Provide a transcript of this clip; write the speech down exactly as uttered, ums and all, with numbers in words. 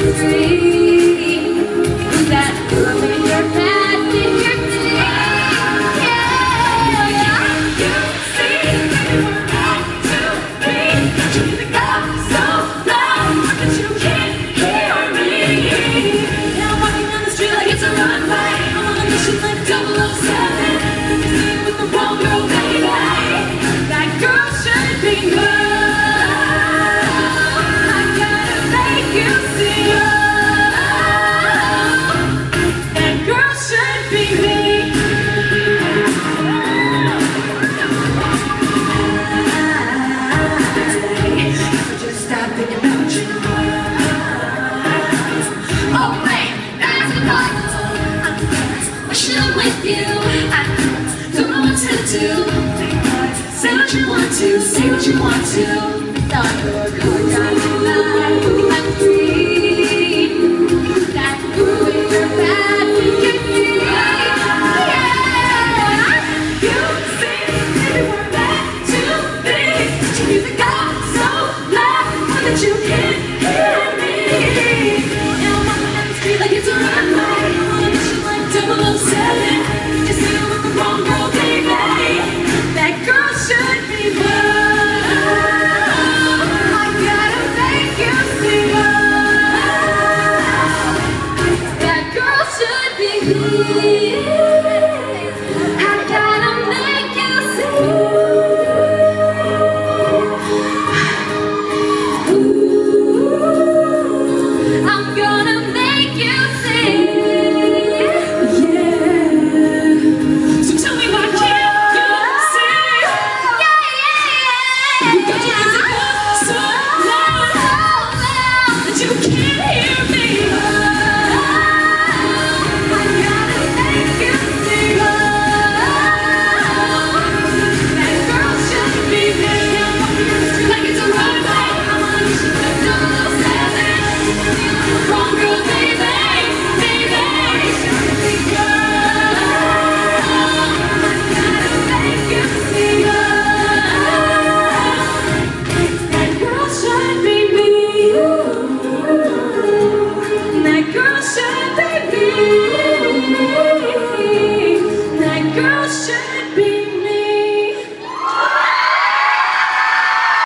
free. Who's that girl in your past, in your day? Yeah, you see, we're meant to be. You go so loud that you can't hear me. Now I'm walking down the street like it's a runway. I'm on a mission like double oh seven. Singing with the wrong girl, baby. That girl should be me. With you, I don't know what to do. Say what you want to, say what you want to. Thought you were good,